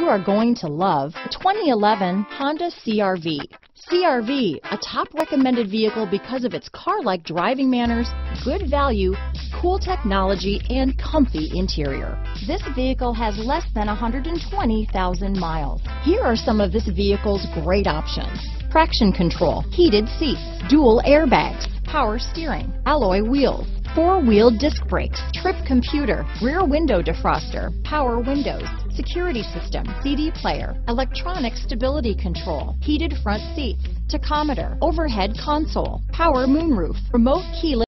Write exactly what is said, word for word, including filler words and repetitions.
are going to love the twenty eleven Honda C R V. C R V, a top recommended vehicle because of its car-like driving manners, good value, cool technology, and comfy interior. This vehicle has less than one hundred twenty thousand miles. Here are some of this vehicle's great options: traction control, heated seats, dual airbags, power steering, alloy wheels, four-wheel disc brakes, trip computer, rear window defroster, power windows, security system, C D player, electronic stability control, heated front seats, tachometer, overhead console, power moonroof, remote keyless